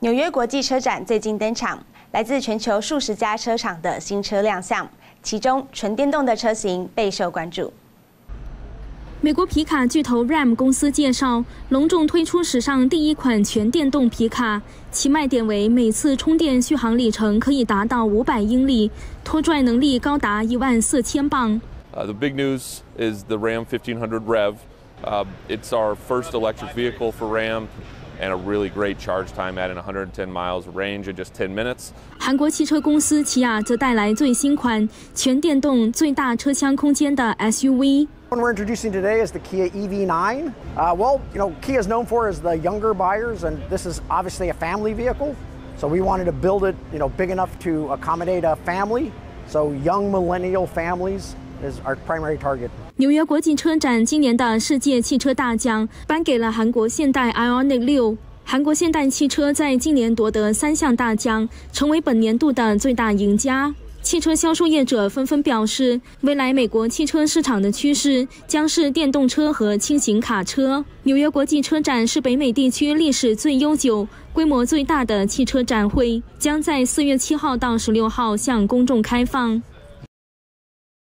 纽约国际车展最近登场，来自全球数十家车厂的新车亮相，其中纯电动的车型备受关注。 美国皮卡巨头 RAM 公司介绍，隆重推出史上第一款全电动皮卡，其卖点为每次充电续航里程可以达到500英里，拖拽能力高达14000磅。 The big news is the Ram 1500 Rev. It's our first electric vehicle for Ram. And a really great charge time, adding 110 miles of range in just 10 minutes. 韩国汽车公司起亚则带来最新款全电动、最大车厢空间的 SUV。 What we're introducing today is the Kia EV9. Kia is known for is the younger buyers, and this is obviously a family vehicle. So we wanted to build it, big enough to accommodate a family. So young millennial families is our primary target. 纽约国际车展今年的世界汽车大奖颁给了韩国现代 IONIQ 6。韩国现代汽车在今年夺得3项大奖，成为本年度的最大赢家。汽车销售业者纷纷表示，未来美国汽车市场的趋势将是电动车和轻型卡车。纽约国际车展是北美地区历史最悠久、规模最大的汽车展会，将在4月7号到16号向公众开放。